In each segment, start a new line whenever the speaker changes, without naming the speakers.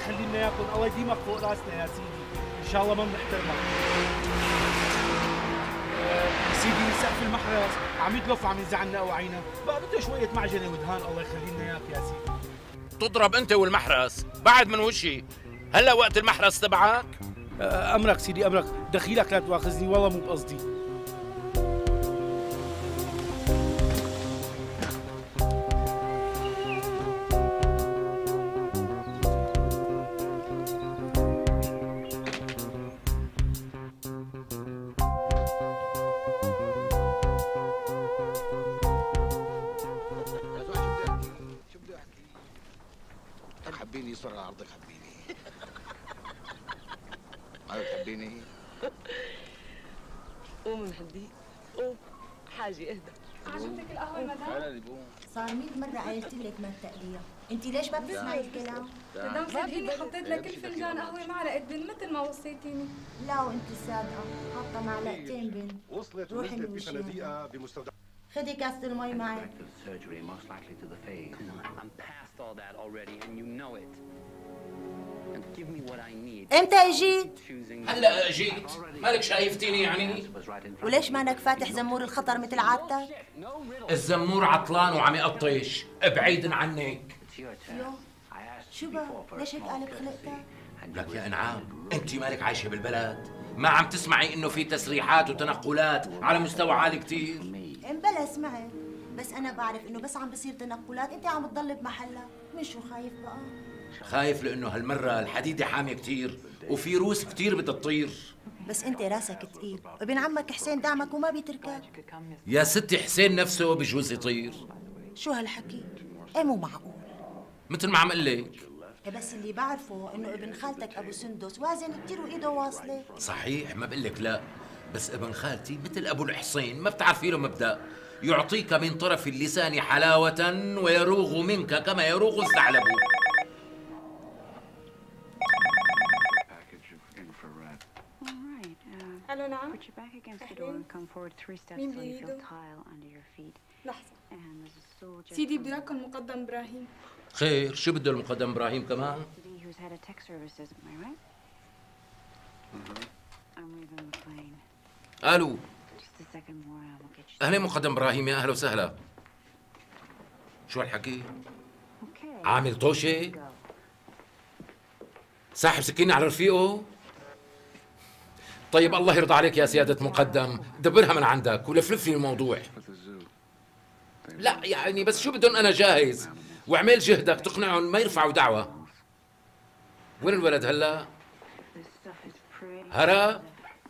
يخلي لنا اياكم، الله يديمك فوق راسنا يا سيدي، ان شاء الله ما بنحترمك. سيدي سقف المحرز عم يتلف وعم يزعلنا وعينا، بقى بده شويه معجنه ودهان، الله يخلي لنا اياك يا سيدي.
تضرب انت والمحرز بعد من وشي، هلا وقت المحرز تبعك؟
امرك سيدي امرك، دخيلك لا تواخذني والله مو بقصدي.
حبيني يصر على عرضك، حبيني ما بتحبيني؟
قوم محبي قوم، حاجي اهدى.
عجبتك القهوة مدام؟
صار 100 مرة قايلت لك ما تقليها، انت ليش ما بتسمعي الكلام؟
مدام صدقيني حطيت لك كل فنجان قهوة معلقة بن مثل ما وصيتيني.
لا وانت صادقة، حاطة معلقتين بن.
وصلت
روحي
ونزلت
الوشي
بصناديقها بمستودع.
خدي كاسة المي معي. امتى اجيت؟
هلا اجيت، مالك شايفتيني يعني؟
وليش مانك فاتح زمور الخطر مثل عادتك؟
الزمور عطلان وعم يقطش، ابعيد عنك.
يو شو بقى؟ ليش هيك قالب خلقتك؟
لك يا انعام، انت مالك عايشه بالبلد؟ ما عم تسمعي انه في تسريحات وتنقلات على مستوى عالي كثير؟
بلا سمعت، بس انا بعرف انه بس عم بصير تنقلات انت عم تضل بمحلك، من شو خايف بقى؟
خايف لانه هالمره الحديده حاميه كثير وفي روس كثير بدها تطير.
بس انت راسك ثقيل، وابن عمك حسين دعمك وما بيتركك.
يا ستي حسين نفسه بجوز يطير.
شو هالحكي؟ ايه مو معقول.
مثل ما عم اقول لك.
بس اللي بعرفه انه ابن خالتك ابو سندس وازن كثير وايده واصله.
صحيح ما بقول لك لا، بس ابن خالتي مثل ابو الحصين، ما بتعرفي له مبدا، يعطيك من طرف اللسان حلاوة ويروغ منك كما يروغ الثعلب.
الو نعم. مين بيده؟ لحظة. سيدي بده اياكم مقدم ابراهيم.
خير، شو بده المقدم ابراهيم كمان؟ الو، اهلا مقدم ابراهيم، يا اهلا وسهلا. شو هالحكي؟ عامل طوشه؟ ساحب سكينة على رفيقه؟ طيب الله يرضى عليك يا سيادة مقدم، دبرها من عندك ولفلف لي الموضوع. لا يعني بس شو بدهم، أنا جاهز، واعمل جهدك تقنعهم ما يرفعوا دعوة. وين الولد هلا؟ هرا؟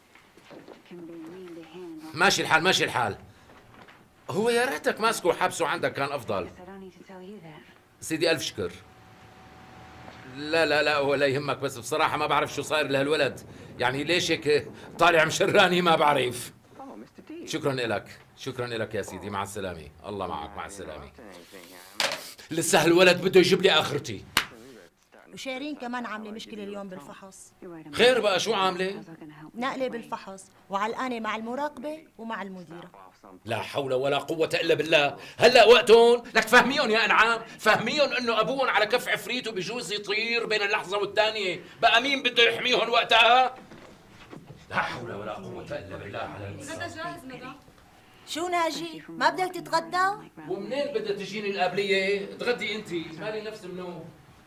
ماشي الحال ماشي الحال. هو يا ريتك ماسكه وحبسه عندك كان أفضل. سيدي ألف شكر. لا لا لا ولا يهمك، بس بصراحة ما بعرف شو صاير لهالولد، يعني ليش هيك طالع مشراني ما بعرف. شكرا لك، شكرا لك يا سيدي، مع السلامة، الله معك، مع السلامة. لسه هالولد بده يجيب لي آخرتي.
وشيرين كمان عاملة مشكلة اليوم بالفحص.
خير بقى شو عاملة؟
نقلة بالفحص وعلقانة مع المراقبة ومع المديرة.
لا حول ولا قوة إلا بالله، هلا وقتهم لك فهميهم يا أنعام، فهميهم إنه أبوهم على كف عفريت وبجوز يطير بين اللحظة والثانية، بقى مين بده يحميهم وقتها؟ لا حول ولا قوة إلا بالله على
الغدا جاهز مدام.
شو ناجي؟ ما بدك تتغدى؟
ومنين بدها تجيني القابلية؟ تغدي أنت، مالي نفس منو.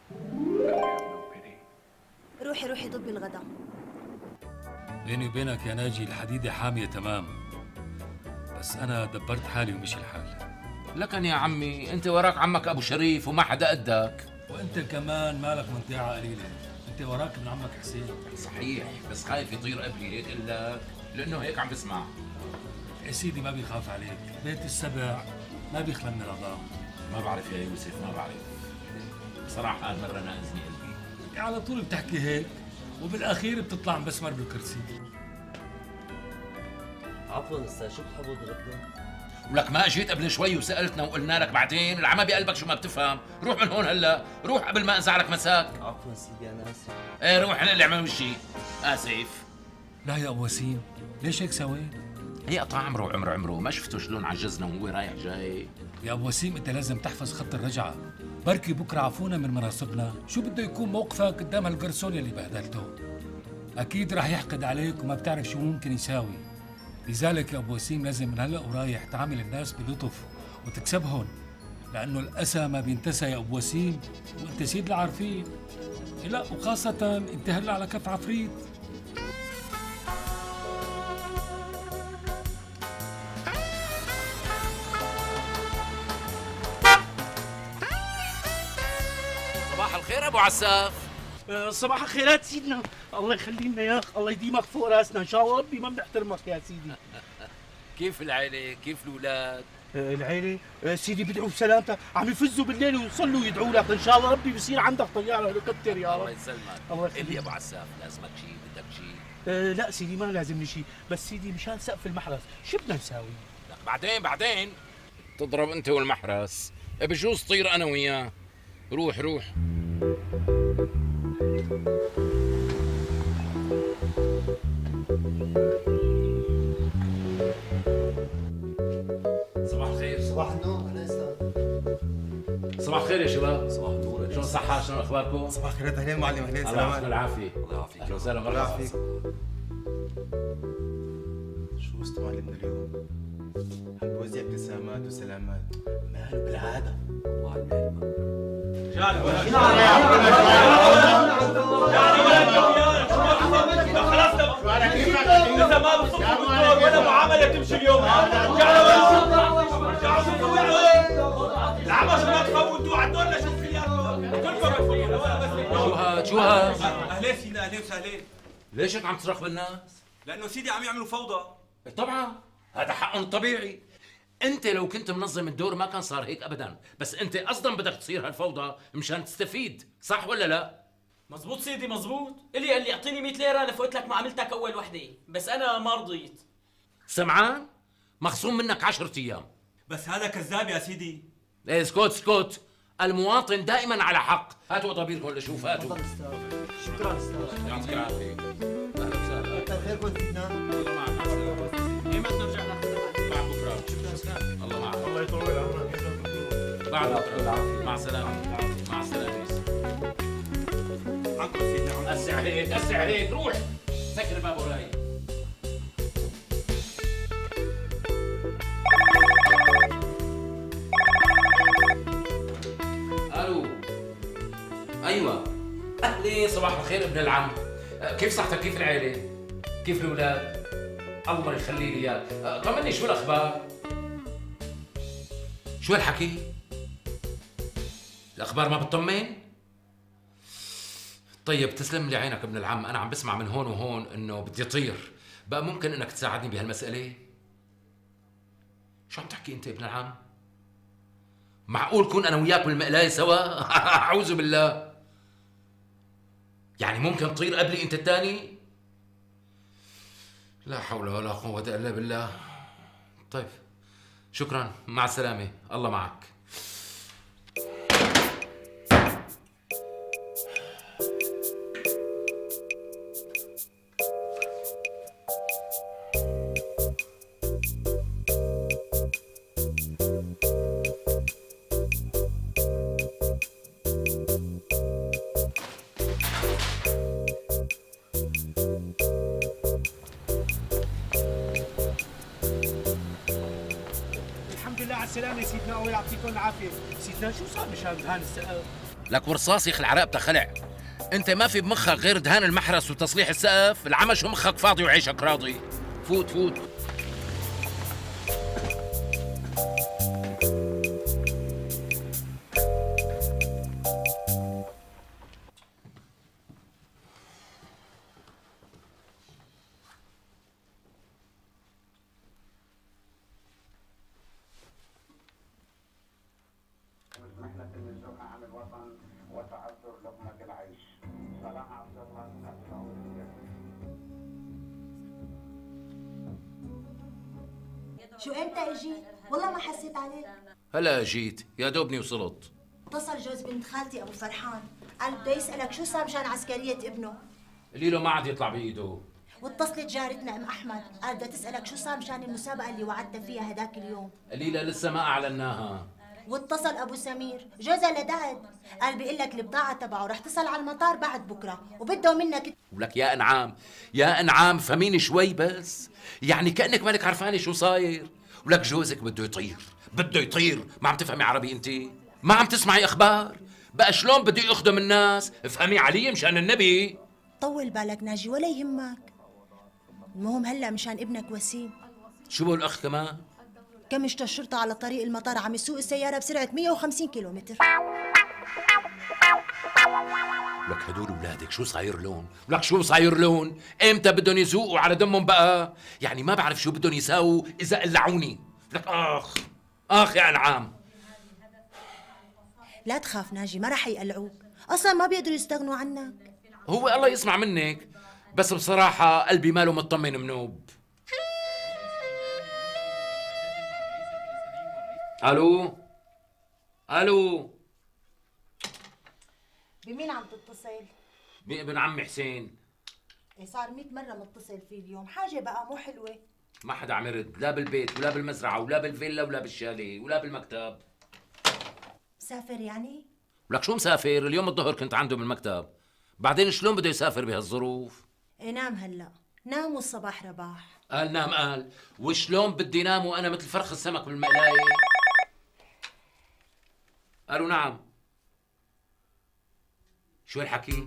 روحي روحي ضبي الغدا.
بيني وبينك يا ناجي الحديدة حامية تمام، بس أنا دبرت حالي ومشي الحال.
لكن يا عمي أنت وراك عمك أبو شريف وما حدا قدك.
وأنت كمان مالك منطقة قليلة، أنت وراك ابن عمك حسين.
صحيح، بس خايف يطير قبلي هيك إلا لأنه هيك عم بسمع.
يا سيدي ما بيخاف عليك، بيت السبع ما بيخلى من الرضا.
ما بعرف يا يوسف، ما بعرف بصراحة، هالمرة ناقزني قلبي.
على طول بتحكي هيك وبالأخير بتطلع مسمر بالكرسي.
عفوا استاذ، شو بتحبوا تغدوا؟
ولك ما اجيت قبل شوي وسالتنا وقلنا لك بعدين؟ العمى بقلبك شو ما بتفهم، روح من هون هلا، روح قبل ما ازعلك مساك.
عفوا سيدي انا اسف.
ايه روح اقلع من وشي، اسف.
لا يا ابو وسيم، ليش هيك سويت؟
هي قطع عمره وعمره، ما شفتوا شلون عجزنا وهو رايح جاي؟
يا ابو وسيم انت لازم تحفظ خط الرجعه، بركي بكره عفونا من مناصبنا، شو بده يكون موقفك قدام هالقرصون اللي بهدلته؟ اكيد رح يحقد عليك وما بتعرف شو ممكن يساوي. لذلك يا ابو وسيم لازم من هلا ورايح تعامل الناس بلطف وتكسبهم، لانه الاسى ما بينتسى يا ابو وسيم، وانت سيد العارفين. لا وخاصه انت هلا على كف عفريت.
صباح الخير ابو عساف.
صباح الخيرات سيدنا، الله يخلي لنا يا اخ، الله يديمك فوق راسنا ان شاء الله، ربي ما بنحترمك يا سيدي.
كيف العيلة؟ كيف الأولاد؟
العيلة سيدي بدعوا بسلامتك، عم يفزوا بالليل ويصلوا ويدعوا لك ان شاء الله، ربي بصير عندك طيارة هليكوبتر يا رب.
الله يسلمك.
الله
قل لي يا ابو عساف، لازمك شيء؟ بدك شيء؟
لا سيدي ما لازمني شيء، بس سيدي مشان سقف المحرس شو بدنا نساوي؟
بعدين تضرب انت والمحرس، بجوز طير انا وياه. روح صباح الخير.
صباح النور. اهلا استاذ.
صباح الخير يا شباب.
صباح النور.
شلون صحة؟ شلون اخباركم؟
صباح الخير. اهلين معلم. اهلين.
الله يعطيكم العافية.
الله يعافيك.
اهلا وسهلا.
الله يعافيك. شو اسمه معلمنا اليوم؟ عم بوزع ابتسامات وسلامات ماله بالعادة. الله على
إذا ما بصفوا بالدور ولا معاملة تمشي اليوم. العمش ما تفوتوا عدولنا شخصياتكم كلكم.
شو هاد؟
أهلين سيدنا. أهلين وسهلين.
ليش هيك عم تصرخ بالناس؟
لأنه سيدي عم يعملوا فوضى.
طبعا هذا حقهم الطبيعي. انت لو كنت منظم الدور ما كان صار هيك ابدا، بس انت اصلا بدك تصير هالفوضى مشان تستفيد، صح ولا لا؟
مزبوط سيدي مزبوط. اللي قال لي اعطيني 100 ليره لفوت لك معاملتك اول وحده، بس انا ما رضيت.
سمعان؟ مخصوم منك 10 ايام.
بس هذا كذاب يا سيدي.
ايه اسكت. المواطن دائما على حق. هاتوا طبيبكم لشوف. هاتوا.
شكرا استاذ.
يعطيك العافيه. اهلا وسهلا.
كتر خيركم سيدنا.
الله معك.
ايمتى نرجع ناخذ
بعد بكره. الله معك.
الله يطول عمرك.
بعد بكره. مع السلامه. مع السلامه.
عنكم سيدنا. عنكم.
اسع عليك. روح سكر باب وراي. الو. ايوه. اهلين. صباح الخير ابن العم. كيف صحتك؟ كيف العيله؟ كيف الاولاد؟ الله يخلي لي اياك. طمني شو الاخبار؟ شو الحكي؟ الاخبار ما بتطمن؟ طيب تسلم لي عينك ابن العم، انا عم بسمع من هون وهون انه بدي اطير، بقى ممكن انك تساعدني بهالمسألة؟ شو عم تحكي انت ابن العم؟ معقول كون انا وياك بالمقلاية سوا؟ اعوذ بالله. يعني ممكن تطير قبلي انت الثاني؟ لا حول ولا قوة الا بالله. طيب شكرا، مع السلامة، الله معك.
السلامة سيدنا، الله يعطيكم العافية. سيدنا شو صار مشان دهان السقف؟
لك ورصاص يخلع رقبتك خلع. انت ما في بمخك غير دهان المحرس وتصليح السقف؟ العمش ومخك فاضي وعيشك راضي. فوت.
شو امتى اجيت؟ والله ما حسيت عليك.
هلا جيت، يا دوبني وصلت.
اتصل جوز بنت خالتي ابو فرحان، قال بده يسالك شو صار مشان عسكريه ابنه.
قولي له ما عاد يطلع بايده.
واتصلت جارتنا ام احمد، قال بدها تسالك شو صار مشان المسابقه اللي وعدتها فيها هداك اليوم.
قليلة لسه ما اعلناها.
واتصل ابو سمير جوزها لدعت، قال بيقول لك البضاعه تبعه رح تصل على المطار بعد بكره وبده منك.
ولك يا انعام يا انعام فهميني شوي بس، يعني كانك مالك عرفانه شو صاير. ولك جوزك بده يطير، بده يطير. ما عم تفهمي عربي انت؟ ما عم تسمعي اخبار؟ بقى شلون بده يخدم الناس؟ افهمي علي مشان النبي.
طول بالك ناجي ولا يهمك. المهم هلا مشان ابنك وسيم.
شو بقول الاخ كمان؟
كمشت الشرطة على طريق المطار عم يسوق السيارة بسرعة 150 كيلومتر.
لك هدول اولادك شو صاير لون؟ لك شو صاير لون؟ امتى بدهم يزوقوا على دمهم بقى؟ يعني ما بعرف شو بدهم يساووا اذا قلعوني. لك اخ يا انعام.
لا تخاف ناجي ما رح يقلعوك، اصلا ما بيقدروا يستغنوا عنك.
هو الله يسمع منك، بس بصراحة قلبي ماله مطمن منوب. الو الو،
بمين عم تتصل؟
بابن عمي حسين.
صار 100 مرة متصل فيه اليوم، حاجة بقى مو حلوة.
ما حدا عم يرد، لا بالبيت ولا بالمزرعة ولا بالفيلا ولا بالشاليه ولا بالمكتب.
مسافر يعني؟
ولك شو مسافر؟ اليوم الظهر كنت عنده بالمكتب، بعدين شلون بده يسافر بهالظروف؟
نام هلا، نام والصباح رباح.
قال نام قال، وشلون بدي نام وانا مثل فرخ السمك بالمقلاية؟ قالوا نعم. شو الحكي؟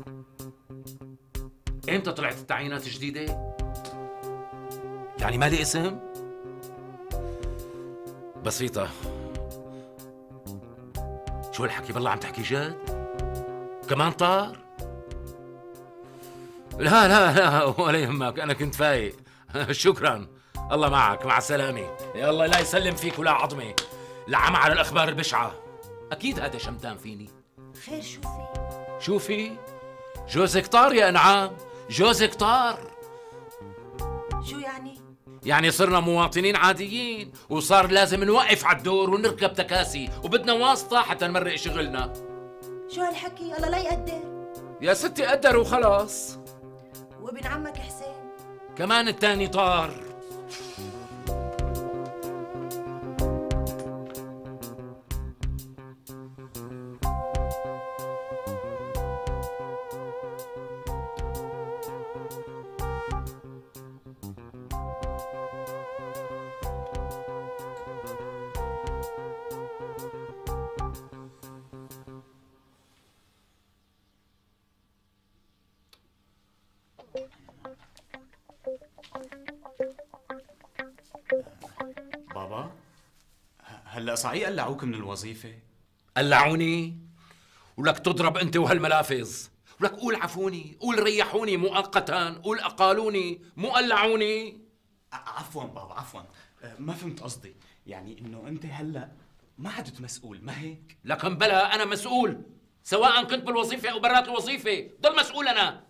امتى طلعت التعيينات الجديدة؟ يعني مالي اسم؟ بسيطة. شو الحكي بالله عم تحكي جد؟ كمان طار؟ لا لا لا ولا يهمك، أنا كنت فايق. شكرا، الله معك، مع السلامة. يلا لا يسلم فيك ولا عظمة. لعم على الأخبار البشعة. أكيد هذا شمتان فيني.
خير شو في؟
شو في؟ جوزك طار يا أنعام، جوزك طار.
شو يعني؟
يعني صرنا مواطنين عاديين، وصار لازم نوقف على الدور ونركب تكاسي، وبدنا واسطة حتى نمرق شغلنا.
شو هالحكي؟ الله لا يقدر.
يا ستي قدر وخلاص.
وابن عمك حسين؟
كمان التاني طار.
بابا هلا صحيح قلعوك من الوظيفة؟
قلعوني؟ ولك تضرب انت وهالملافظ. ولك قول عفوني، قول ريحوني مؤقتا، قول اقالوني مو قلعوني.
عفوا بابا عفوا، ما فهمت قصدي. يعني انه انت هلا ما عدت مسؤول، ما هيك؟
لكن بلا انا مسؤول، سواء كنت بالوظيفة او برات الوظيفة، ضل مسؤول انا.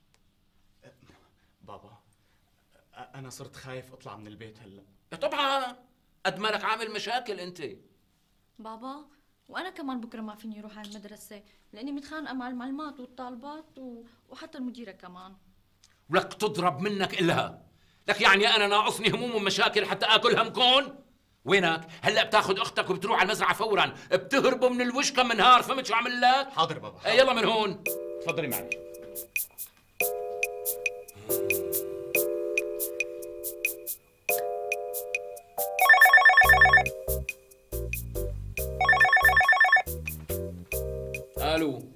بابا انا صرت خايف اطلع من البيت هلا.
طبعا قد ما لك عامل مشاكل انت.
بابا وانا كمان بكره ما فيني اروح على المدرسه لاني متخانقه مع المعلمات والطالبات وحتى المديره كمان.
ولك تضرب منك إلها. لك يعني انا ناقصني هموم ومشاكل حتى اكل همكم؟ وينك؟ هلا بتاخذ اختك وبتروح على المزرعه فورا، بتهربوا من الوش كم من نهار، فهمت شو عمل لك؟
حاضر بابا حاضر.
يلا من هون، تفضلي معي. الو.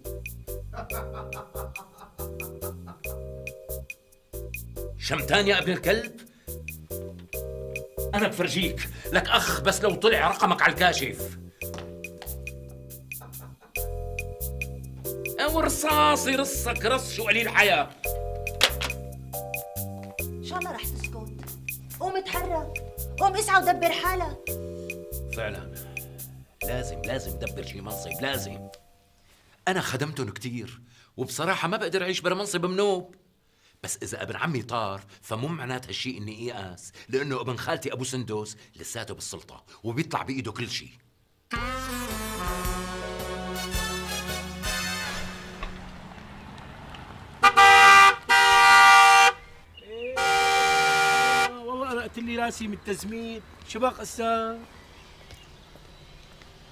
شمتان يا ابن الكلب؟ انا بفرجيك، لك اخ بس لو طلع رقمك على الكاشف. ورصاص يرصك رص شو قليل حياة.
ان شاء الله رح تسكت. قوم اتحرك، قوم اسعى ودبر حالك.
فعلا لازم دبر شي منصب، لازم. أنا خدمتهم كتير، وبصراحة ما بقدر أعيش بلا منصب منوب. بس إذا ابن عمي طار فمو معناتها هالشيء إني إيأس، لأنه ابن خالتي أبو سندس لساته بالسلطة وبيطلع بإيده كل شيء.
والله أنا قتلني راسي من التزميل، شباك قسام.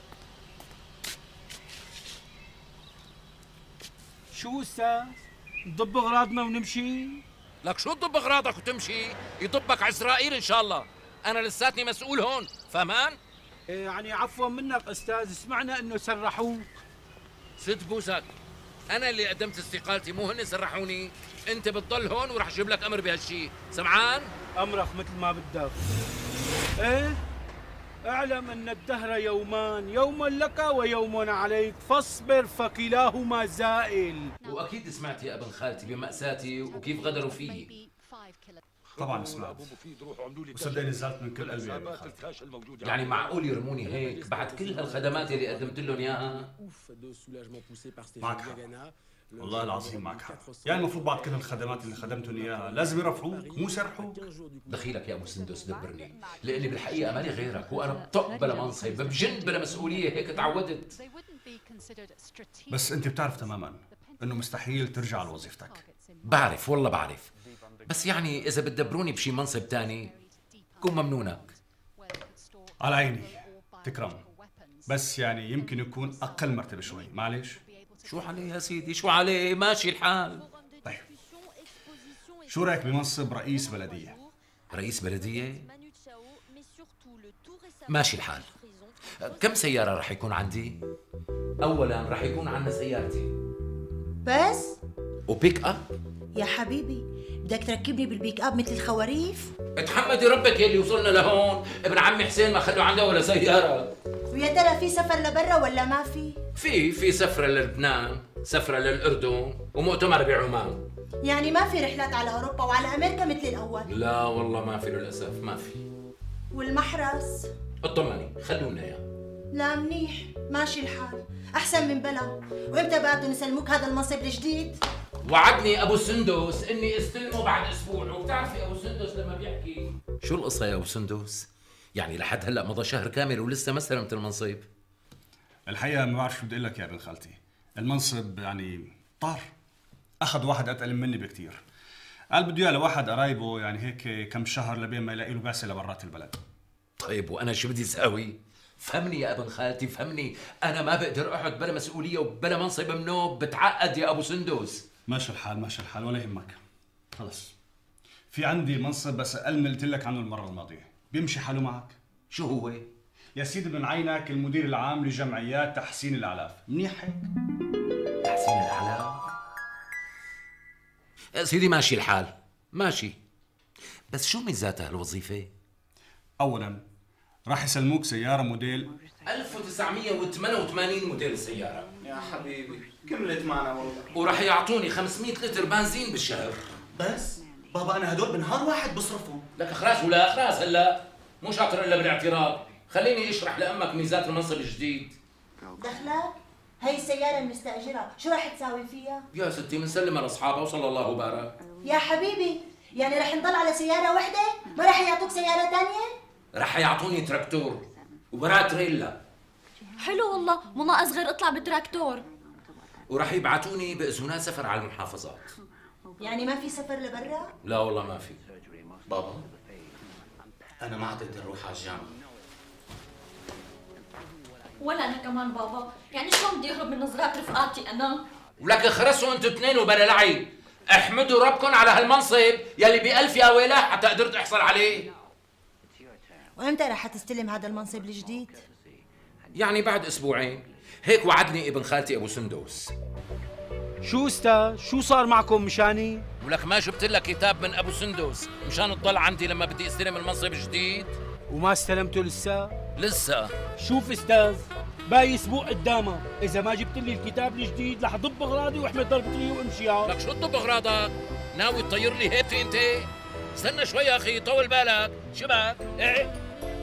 شو استاذ؟ نضب اغراضنا ونمشي؟
لك شو تضب اغراضك وتمشي؟ يضبك عزرائيل ان شاء الله. انا لساتني مسؤول هون، فهمان؟
يعني عفوا منك استاذ، سمعنا انه سرحوك.
ست بوسك، انا اللي قدمت استقالتي، مو هن سرحوني. انت بتضل هون وراح اجيب لك امر بهالشيء، سمعان؟
امرك مثل ما بدك. ايه؟ اعلم ان الدهر يومان، يوم لك ويوم عليك، فاصبر فكلاهما زائل.
واكيد سمعت يا ابن خالتي بمأساتي وكيف غدروا فيي.
طبعا سمعت، وصدقني زعلت من كل قلبي يا ابن خالتي.
يعني معقول يرموني هيك بعد كل هالخدمات اللي قدمت لهم اياها؟
معك حق، والله العظيم معك حق. يعني المفروض بعد كل هالخدمات اللي خدمتهم اياها لازم يرفعوك مو يسرحوك.
دخيلك يا ابو سندس دبرني، لاني بالحقيقه مالي غيرك، وانا بطق بلا منصب، بجن بلا مسؤوليه، هيك تعودت.
بس انت بتعرف تماما انه مستحيل ترجع على وظيفتك.
بعرف والله بعرف، بس يعني اذا بتدبروني بشي منصب تاني كون ممنونك.
على عيني تكرم، بس يعني يمكن يكون اقل مرتبه شوي، معلش.
شو عليه يا سيدي، شو عليه، ماشي الحال.
طيب شو رايك بمنصب رئيس بلديه؟
رئيس بلديه؟ ماشي الحال. كم سياره رح يكون عندي؟ اولا رح يكون عندنا سيارتي
بس؟
وبيك اب.
يا حبيبي بدك تركبني بالبيك اب مثل الخواريف؟
اتحمدي ربك يلي وصلنا لهون. ابن عمي حسين ما خلوا عنده ولا سياره.
ويا ترى في سفر لبرا ولا ما في؟
في سفرة للبنان، سفرة للأردن، ومؤتمر بعمان.
يعني ما في رحلات على أوروبا وعلى أمريكا مثل الأول؟
لا والله ما في للأسف، ما في.
والمحرس؟
اطمني خلونا اياه.
لا منيح، ماشي الحال، أحسن من بلا. وإمتى بقى بدهم يسلموك هذا المنصب الجديد؟
وعدني أبو سندس إني استلمه بعد أسبوع، وبتعرفي أبو سندس لما بيحكي. شو القصة يا أبو سندس؟ يعني لحد هلا مضى شهر كامل ولسه ما استلمت المنصب؟
الحقيقه ما بعرف شو بدي اقول لك يا ابن خالتي، المنصب يعني طار، اخذ واحد اتقل مني بكثير. قال بده اياه لواحد قرايبه، يعني هيك كم شهر لبين ما يلاقي له بعثه لبرات البلد.
طيب وانا شو بدي اساوي؟ فهمني يا ابن خالتي فهمني، انا ما بقدر اقعد بلا مسؤوليه وبلا منصب منوب، بتعقد يا ابو سندس.
ماشي الحال ماشي الحال ولا يهمك. خلص في عندي منصب بس اقل من اللي قلت لك عنه المره الماضيه، بيمشي حاله معك؟
شو هو؟
يا سيدي من عينك المدير العام لجمعيات تحسين الاعلاف، منيح هيك؟
تحسين الاعلاف؟ سيدي ماشي الحال، ماشي. بس شو ميزاتها الوظيفه؟
اولا راح يسلموك سياره موديل
1988 موديل السياره.
يا حبيبي كملت معنا والله.
وراح يعطوني 500 لتر بنزين بالشهر.
بس بابا انا هدول بنهار واحد بصرفهم.
لك خلاص ولا خلاص هلا مو شاطر الا بالاعتراض. خليني اشرح لامك ميزات المنصب الجديد.
دخلك؟ هي السيارة المستأجرة، شو راح تساوي فيها؟
يا ستي بنسلمها لاصحابها وصلى الله وبارك.
يا حبيبي يعني رح نضل على سيارة وحدة؟ ما رح يعطوك سيارة ثانية؟
رح يعطوني تراكتور وبرا تريلا.
حلو والله، مو ناقص غير اطلع بتراكتور.
ورح يبعتوني باذونات سفر على المحافظات.
يعني ما في سفر لبرا؟
لا والله ما في. بابا انا ما عاد اقدر اروح على الجامعه.
ولا انا كمان بابا، يعني شلون بدي اهرب من نظرات رفقاتي انا؟
ولك خرسوا انتوا اثنين وبلا لعب. احمدوا ربكم على هالمنصب يلي بألف يا ويله حتى قدرت احصل عليه.
وامتى رح تستلم هذا المنصب الجديد؟
يعني بعد اسبوعين، هيك وعدني ابن خالتي ابو سندس.
شو استاذ؟ شو صار معكم مشاني؟
ولك ما جبت لك كتاب من ابو سندس مشان تضل عندي لما بدي استلم المنصب الجديد؟
وما استلمته لسه؟
لسه.
شوف استاذ، باقي اسبوع قدامك، اذا ما جبت لي الكتاب الجديد رح ضب اغراضي واحمد ضربتي وامشي.
لك شو تضب اغراضك؟ ناوي تطير لي هيبتي انت؟ استنى شوي يا اخي، طول بالك، شبك؟ ايه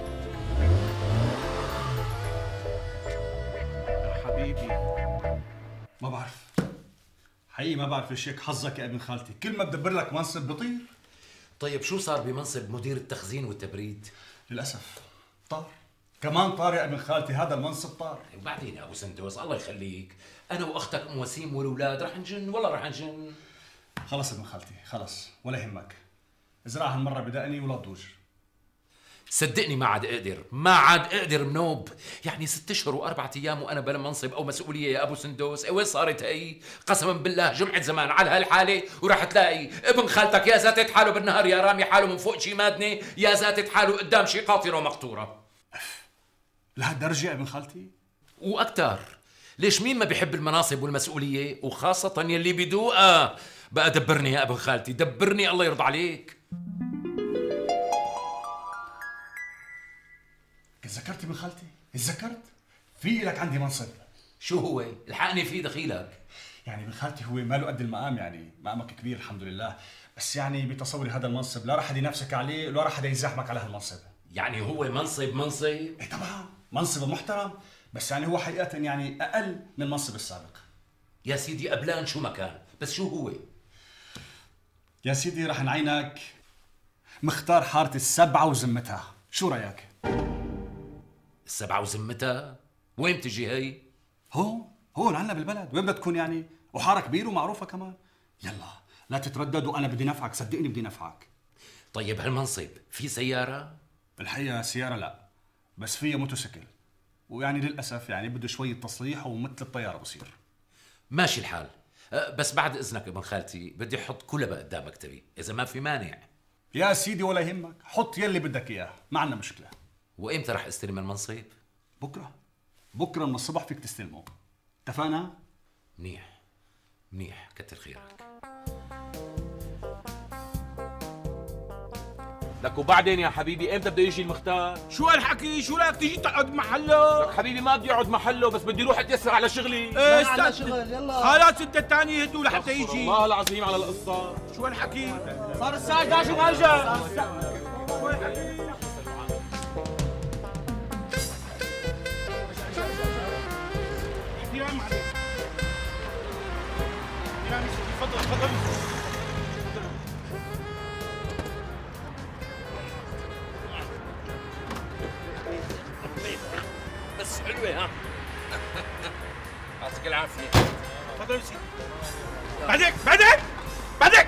يا حبيبي
ما بعرف حقيقي ما بعرف ايش هيك حظك يا ابن خالتي، كل ما بدبر لك منصب بطير.
طيب شو صار بمنصب مدير التخزين والتبريد؟
للاسف طار، كمان طار يا ابن خالتي، هذا المنصب طار.
وبعدين يا ابو سندوس الله يخليك، انا واختك ام وسيم والاولاد رح نجن والله رح نجن.
خلص ابن خالتي خلص ولا يهمك، ازرع هالمره بدقني ولا تضوج.
صدقني ما عاد اقدر منوب. يعني 6 اشهر و4 ايام وانا بلا منصب او مسؤوليه يا ابو سندوس. وين صارت هي؟ قسما بالله جمعه زمان على هالحاله وراح تلاقي ابن خالتك يا زاتت حاله بالنهار يا رامي حاله من فوق شي مادنه يا زاتت حاله قدام شي قاطره ومقطوره.
لهالدرجه ابن خالتي؟
واكثر. ليش مين ما بيحب المناصب والمسؤوليه وخاصه يلي بدوقها؟ بقى دبرني يا ابن خالتي دبرني الله يرضى عليك.
تذكرت ابن خالتي؟ تذكرت؟ في لك عندي منصب.
شو هو؟ الحقني فيه دخيلك.
يعني ابن خالتي هو ماله قد المقام، يعني مقامك كبير الحمد لله، بس يعني بتصوري هذا المنصب لا راح حدا ينافسك عليه ولا راح حدا يزاحمك على هالمنصب.
يعني هو منصب؟
ايه طبعا منصب محترم، بس يعني هو حقيقة يعني أقل من المنصب السابق.
يا سيدي قبلان شو مكان، بس شو هو؟
يا سيدي رح نعينك مختار حارة السبعة وذمتها، شو رأيك؟
السبعة وذمتها؟ وين بتجي هي؟
هون عنا بالبلد، وين بدها تكون يعني؟ وحارة كبيرة ومعروفة كمان. يلا لا تتردد وأنا بدي نفعك، صدقني بدي نفعك.
طيب هالمنصب في سيارة؟
الحقيقة سيارة لا، بس فيها موتوسيكل، ويعني للأسف يعني بده شوية تصليح ومثل الطيارة بصير.
ماشي الحال، بس بعد إذنك ابن خالتي بدي أحط كلها قدام مكتبي، إذا ما في مانع.
يا سيدي ولا يهمك، حط يلي بدك إياه، ما عندنا مشكلة.
وإمتى رح استلم المنصب؟
بكرة من الصبح فيك تستلمه، اتفقنا؟
منيح كتر خيرك.
لك وبعدين يا حبيبي امتى بده يجي المختار؟
شو هالحكي؟ شو رايك تيجي تقعد محله؟
لك حبيبي ما بدي اقعد محله، بس بدي اروح اتيسر على شغلي.
ما عندنا شغل يلا. خلاص انت الثاني هدوا لحتى يجي.
والله العظيم على القصه.
شو هالحكي؟
صار الساعه 11 وما اجى.
شو هالحكي؟ احترام عليك. احترام يا سيدي، تفضل تفضل.
بس حلوة ها. يعطيك العافية.
تفضل يا سيدي. بعدك بعدك بعدك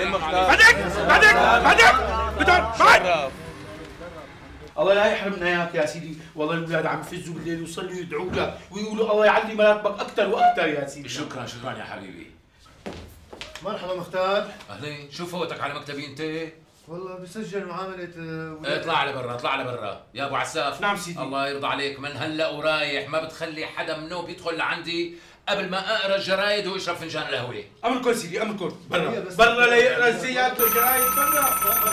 بعد الله لا يحرمنا اياك يا سيدي. والله الاولاد عم يفزوا بالليل ويصلوا يدعوا لك ويقولوا الله يعلي مراتبك اكثر واكثر يا سيدي.
شكرا يا حبيبي.
مرحبا مختار.
اهلين، شو فوتك على مكتبي انت؟
والله بسجل معاملة
اطلع لبرا يا ابو عساف.
نعم سيدي.
الله يرضى عليك، من هلا ورايح ما بتخلي حدا منه بيدخل لعندي قبل ما اقرا الجرايد ويشرب فنجان القهوه.
امركم سيدي امركم. برا ليقرا الزيات والجرايد برا.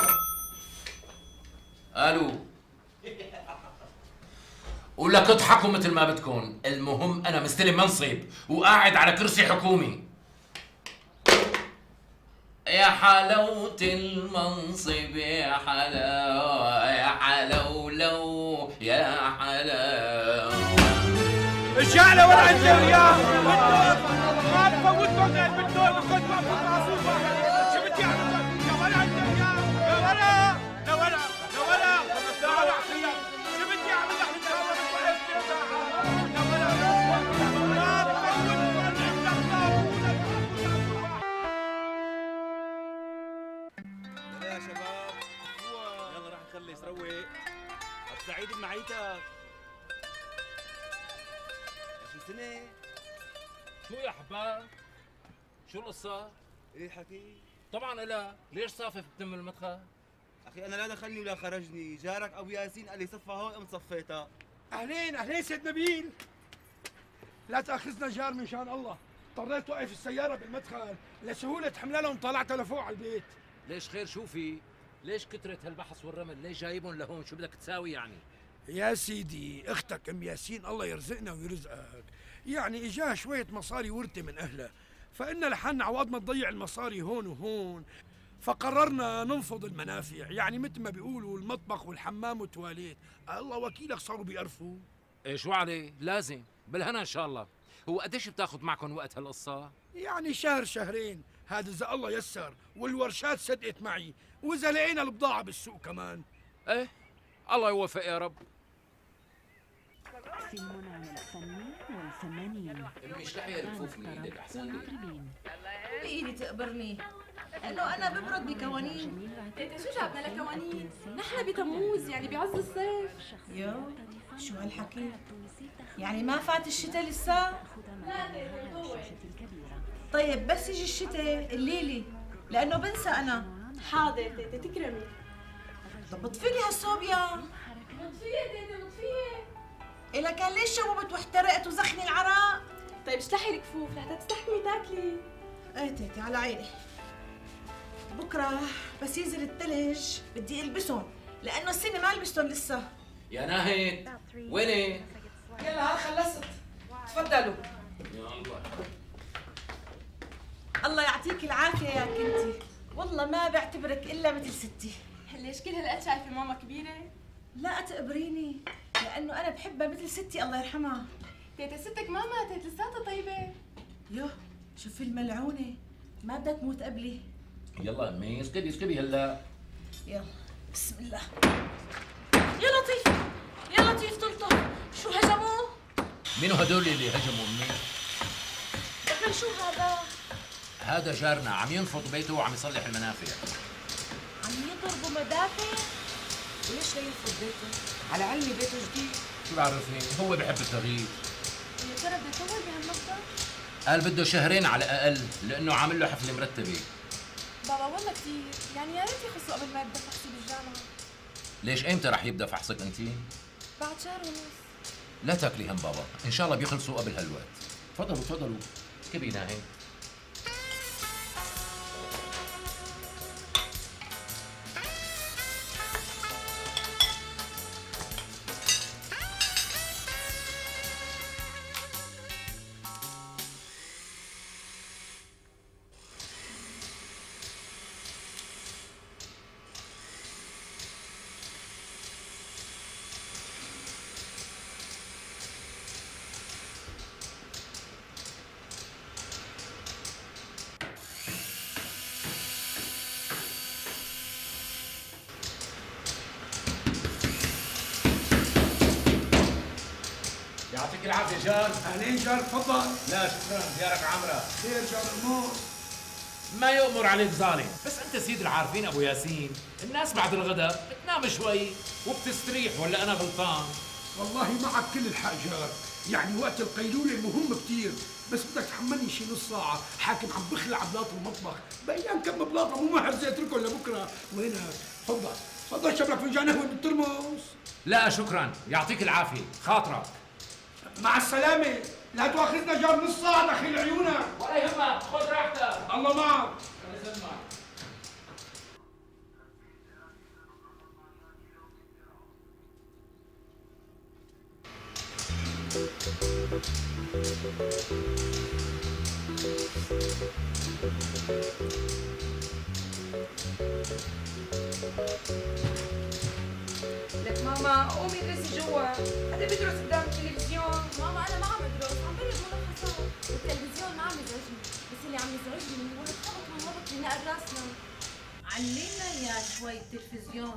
الو. ولك اضحكوا مثل ما بدكم، المهم انا مستلم منصب وقاعد على كرسي حكومي. يا حلاوة المنصب يا حلاوة يا حلولو يا حلاوة.
الشعلة ولا عند الرياض ما تفوتكم زي البتول بكل ما فوت عصوبة. شو بدي اعمل يا ولا عند الرياض يا ولا يا ولا يا ولا يا ولا عقيا. شو بدي اعمل لك ان شاء الله بتوقف كذا يا ولا ما
يا شباب يلا راح نخلص روق. عبد السعيد بمعيتك. شو سنة؟
شو يا حباب؟ شو القصة؟
ايه حكي؟
طبعا لا، ليش صافف بتم المدخل؟
اخي انا لا دخلني ولا خرجني، جارك ابو ياسين قال لي صفها هون قمت صفيتها.
اهلين اهلين سيد نبيل. لا تاخذنا جار من شان الله، اضطريت توقف السيارة بالمدخل لسهولة حملانهم طلعتها لفوق على البيت.
ليش خير شو في؟ ليش كثرة هالبحث والرمل؟ ليش جايبهم لهون؟ شو بدك تساوي يعني؟
يا سيدي اختك ام ياسين الله يرزقنا ويرزقك، يعني اجاها شوية مصاري ورثة من اهلها، فإن لحن عوض ما تضيع المصاري هون وهون، فقررنا ننفض المنافع، يعني مثل ما بيقولوا المطبخ والحمام والتواليت، الله وكيلك صاروا بيقرفوا.
ايه شو عليه؟ لازم، بالهنا ان شاء الله. هو قديش بتاخذ معكم وقت هالقصة؟
يعني شهر شهرين، هذا إذا الله يسر والورشات صدقت معي، وإذا لقينا البضاعة بالسوق كمان.
ايه الله يوفق يا رب.
فيلم عن الفن والفنانين.
مش لحية الفوف من ايدك احسن لي.
بايدي تقبرني.
لانه انا ببرد بكوانين.
تيتا شو جابنا لكوانين؟ نحن بتموز يعني بعز الصيف.
يو شو هالحكي؟ يعني ما فات الشتاء لسه؟
لا تيتا هو.
طيب بس يجي الشتاء الليلي لانه بنسى انا.
حاضر تيتا تكرمي.
طب اطفي لي هالصوبيا.
مطفيه تيتا مطفيه.
إلا كان ليش شوبت واحترقت وزخني العراق؟
طيب اشلحي الكفوف لحتى تستحكمي تاكلي.
ايه تيتي على عيني. بكره بس ينزل الثلج بدي البسهم لانه السنه ما لبستهم لسه.
يا ناهد وينك؟
يلا ها خلصت. تفضلوا.
يا الله.
الله يعطيك العافيه يا كنتي، والله ما بعتبرك الا مثل ستي.
ليش كل هالقد شايفه ماما كبيره؟
لا تقبريني لانه انا بحبها مثل ستي الله يرحمها.
تيتا ستك ما ماتت لساتها طيبه.
يوه شوفي الملعونه ما بدها تموت قبلي.
يلا امي اسكبي اسكبي هلا.
يلا بسم الله. يا لطيف يا لطيف تلطف. شو هجموه؟
مين هدول اللي هجموا امي؟
دخل شو هذا؟
هذا جارنا عم ينفض بيته وعم يصلح المنافع.
عم يضربوا مدافع؟ وليش لا ينفض بيته؟ على علمي بيته جديد.
شو بعرفني؟ هو بحب التغيير.
يا ترى بده يطول بهالنقطة؟
قال بده شهرين على الاقل لانه عامل له حفله مرتبه.
بابا والله كثير، يعني يا ريت يخلصوا قبل ما يبدا فحصي بالجامعة.
ليش ايمتى رح يبدا فحصك انت؟
بعد شهر ونص.
لا تاكلي هم بابا، ان شاء الله بيخلصوا قبل هالوقت. تفضلوا تفضلوا اسكبي ناهي. يعطيك العافية جار.
أهلين جار تفضل.
لا شكرا جارك عمرة.
خير جار الأمور.
ما يؤمر عليك ظالم، بس أنت سيد العارفين أبو ياسين، الناس بعد الغداء بتنام شوي وبتستريح ولا أنا غلطان؟
والله معك كل الحق جار، يعني وقت القيلولة مهم كتير، بس بدك تحملني شي نص ساعة، حاكم عم بخلع بلاط المطبخ، بأيام كم بلاطة مو ما حرزي اتركهم لبكرة، وينك؟ تفضل، تفضل شرب لك فنجان قهوة بالترمس.
لا شكرا، يعطيك العافية، خاطرك.
مع السلامة، لا تواخذنا جار نص ساعة دخيل عيونك.
ولا يهمك، خذ راحتك.
الله معك.
الله يسلمك.
لك ماما قومي ادرسي جوا، حدا بيدرس قدام التلفزيون.
ماما انا ما عم ادرس، عم بقرا ملخصات، التلفزيون ما عم يزعجني، بس اللي عم يزعجني هو الخبط والهبط اللي نقل راسنا.
علمنا يا شوي التلفزيون.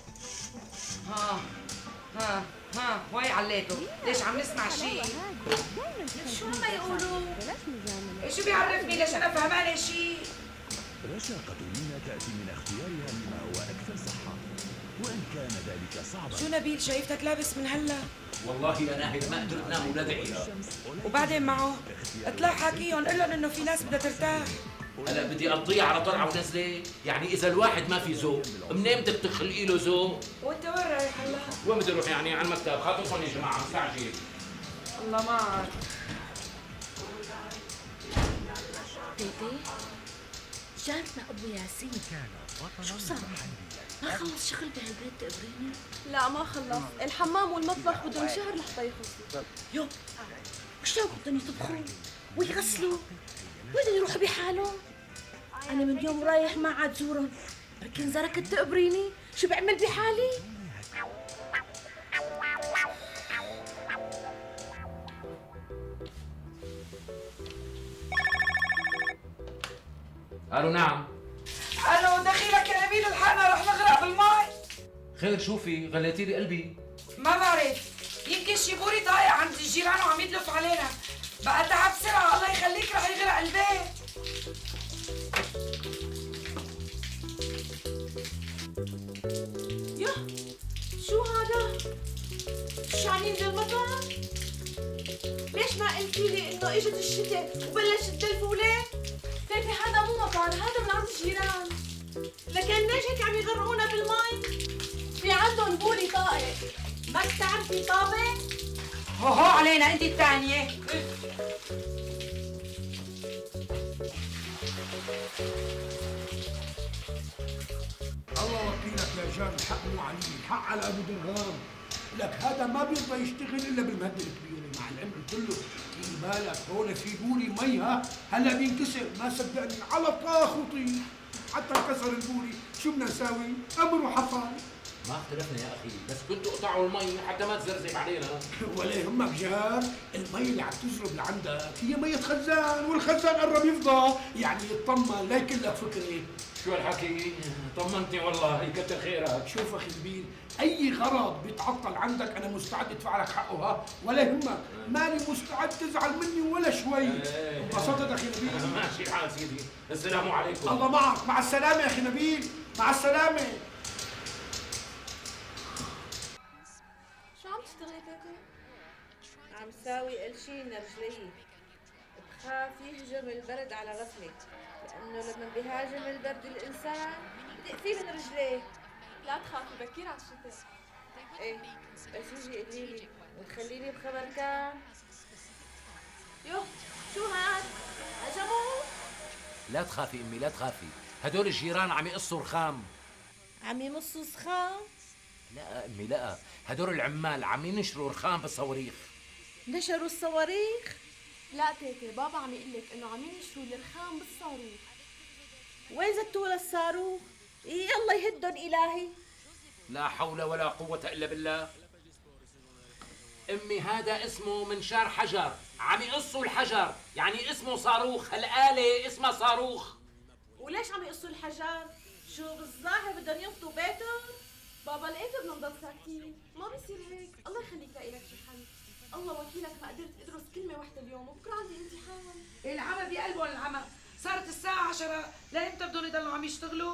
ها هواي عليته، ليش عم نسمع شيء؟ شو عم يقولوا؟ شو بيعرفني ليش انا فهمانه شيء؟
رشاقة منا تأتي من اختيارها لما هو أكثر صحة، وإن كان ذلك صعبا.
شو نبيل شايفتك لابس من هلا؟
والله يا ناهد ما قدرت نام ولا دقيقة.
وبعدين معه؟ اطلع حاكيهم قل لهم انه في ناس بدها ترتاح.
هلا بدي اقضيها على طلعة ونزلة؟ يعني إذا الواحد ما في ذوق، منين بدك تخلقي له ذوق؟
وأنت وين رايح هلا؟
وين بدي أروح يعني على المكتب، خاطركم يا جماعة مستعجل.
الله معك.
تيتي جارتنا ابو ياسين شو صار؟ ما خلص شغل بهالبيت تقبريني؟
لا ما خلص، الحمام والمطبخ بدهم شهر لحتى يخلصوا.
يو مش لو بدهم يطبخوا ويغسلوا بدهم يروحوا بحالهم. انا من يوم رايح ما عاد زورهم، لكن زركت تقبريني شو بعمل بحالي؟
الو نعم.
الو دخيلك يا نبيل الحقنا رح نغرق بالماء.
خير شوفي غليتي لي قلبي.
ما بعرف، يمكن شيبوري طايح عند الجيران وعم يدلف علينا. بقى تعب بسرعة الله يخليك رح يغرق البيت.
اجى المطر؟ ليش ما قلتي لي انه اجت الشتاء وبلش التلفولة؟
تيتي هذا مو مطر، هذا من عند الجيران.
لكن ليش هيك عم يغرقونا بالمي؟
في عندهم بولي طائق.
ما بتعرفي طابق؟
هو علينا انت الثانية.
الله وكيلك يا جار، الحق مو علي، الحق على ابو درغام. لك هذا ما بيرضى يشتغل الا بالمهده الكبيره مع العمر كله. في بالك هون في بولي مي هلا بينكسر، ما صدقني على طاخ وطيح. حتى انكسر البولي، شو بدنا نساوي؟ امر وحصل.
ما اختلفنا يا اخي، بس كنتوا اقطعوا المي حتى ما تزرزق علينا.
ولا يهمك جار، المي اللي عم تزرب لعندك هي مية خزان، والخزان قرب يفضى، يعني يطمن لا يكون لك فكره.
شو هالحكي؟ طمنتني والله، يكتر خيرك.
شوف اخي كبير، اي غرض بيتعطل عندك انا مستعد ادفع لك حقه ها، ولا يهمك، ماني مستعد تزعل مني ولا شوي. انبسطت اخي نبيل؟
ماشي الحال سيدي، السلام عليكم.
الله معك، مع السلامه يا اخي نبيل، مع السلامه.
شو عم تشتغلي تيتي؟
عم ساوي قلشين لرجلي. بخاف يهجم البرد على غسلي، لأنه لما بيهاجم البرد الإنسان بتقفيه من رجليه.
لا تخافي، بكير على الشتاء.
ايه بس يجي قوليلي وتخليني بخبر كان.
يوه شو هاد؟ هجموا؟
لا تخافي امي، لا تخافي، هدول الجيران عم يقصوا رخام.
عم يمصوا سخام؟
لا امي لا، هدول العمال عم ينشروا رخام بالصواريخ.
نشروا الصواريخ؟
لا تيتي، بابا عم يقلك انه عم ينشروا الرخام بالصاروخ.
وين زتوا للصاروخ؟ يلا يهدن إلهي.
لا حول ولا قوة إلا بالله. أمي هذا اسمه منشار حجر، عم يقصوا الحجر، يعني اسمه صاروخ، الآلة اسمها صاروخ.
وليش عم يقصوا الحجر؟ شو بالظاهر بدهم ينفطوا بيتهم؟
بابا لقيت بدنا نضل ساكتين، ما بيصير هيك، الله يخليك لإلك شي حل. الله وكيلك ما قدرت ادرس كلمة واحدة اليوم، وبكره عندي امتحان.
العمى بقلبهم العمى، صارت الساعة 10، لإمتى بدهم يضلوا عم يشتغلوا؟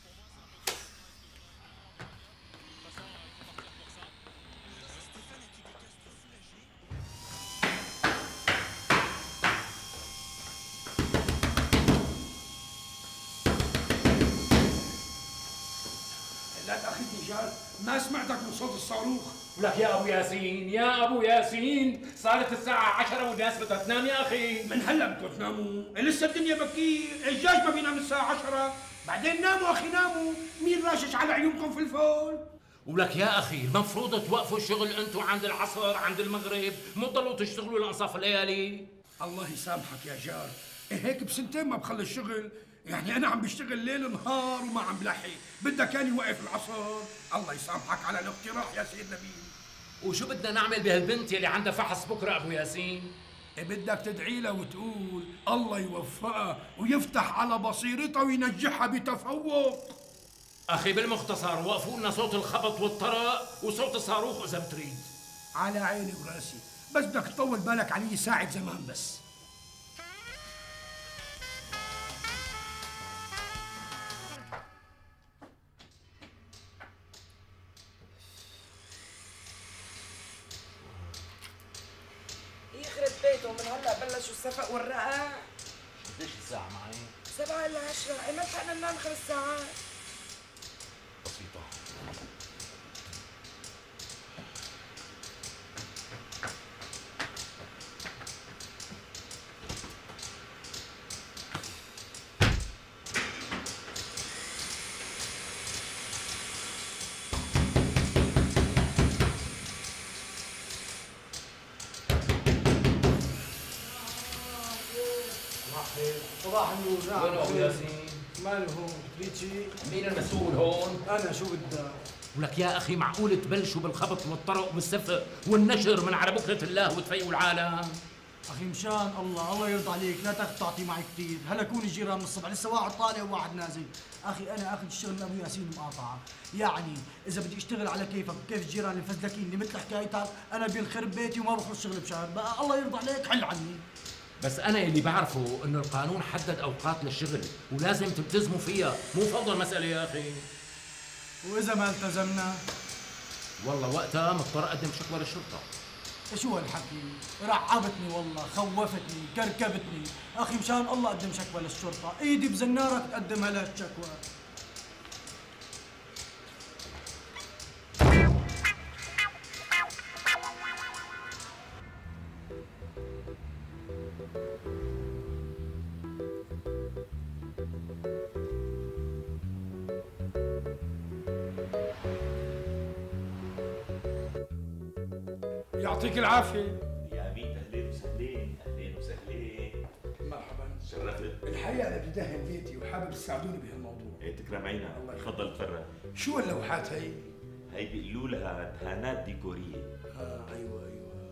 لا تاخذني جار، ما سمعتك من صوت الصاروخ.
ولك يا ابو ياسين، يا ابو ياسين، صارت الساعة 10 والناس بدها تنام يا اخي.
من هلا بدكم تناموا؟ لسه الدنيا بكير، الدجاج ما بينام الساعة 10، بعدين ناموا اخي ناموا، مين راشش على عيونكم في الفول؟
ولك يا اخي المفروض توقفوا الشغل انتم عند العصر، عند المغرب، مو تضلوا تشتغلوا لانصاف الليالي.
الله يسامحك يا جار، هيك بسنتين ما بخلص الشغل، يعني انا عم بشتغل ليل نهار وما عم بلحق، بدك اني وقف العصر؟ الله يسامحك على الاقتراح يا سيد نبيل.
وشو بدنا نعمل بهالبنت يلي عندها فحص بكره ابو ياسين؟
بدك تدعي لها وتقول الله يوفقها ويفتح على بصيرتها وينجحها بتفوق.
اخي بالمختصر وقفوا لنا صوت الخبط والطرق وصوت الصاروخ اذا بتريد.
على عيني وراسي، بس بدك تطول بالك علي ساعة زمان بس.
يخرب بيته، من هلا بلشوا السفق والرقع.
قديش الساعة معي؟
7 إلا 10، ما لحقنا ننام 5 ساعات.
بسيطة.
صباح النور.
وين ابو ياسين؟
ماله هون؟ تريد شيء؟
مين المسؤول هون؟
انا شو بدك؟
ولك يا اخي معقول تبلشوا بالخبط والطرق والسفق والنشر من على بكرة الله وتفيقوا العالم؟
اخي مشان الله يرضى عليك لا تعطي معي كثير، هلا كون الجيران من الصبح لسه واحد طالع وواحد نازل، اخي انا اخذ الشغل من ابو ياسين مقاطعه، يعني اذا بدي اشتغل على كيفك كيف الجيران الفزلكين اللي مثل حكايتك انا بينخرب بيتي وما بخلص شغل بشهر، بقى الله يرضى عليك حل عني.
بس أنا اللي بعرفه إنه القانون حدد أوقات للشغل ولازم تلتزموا فيها، مو فوضى المسألة يا أخي.
وإذا ما التزمنا؟
والله وقتها مضطر أقدم شكوى للشرطة.
شو هالحكي؟ رعبتني والله، خوفتني، كركبتني، اخي مشان الله قدم شكوى للشرطة، ايدي بزنارك تقدمها للشكوى.
يعطيك العافية.
يا ميت اهلين وسهلين، اهلين وسهلين.
مرحبا.
شرفت.
الحقيقة أنا بدي دهن بيتي وحابب تساعدوني بهالموضوع.
ايه تكرم عينك، تفضل تفرج.
شو اللوحات هي؟
هي بيقولوا لها دهانات ديكورية.
ايوه.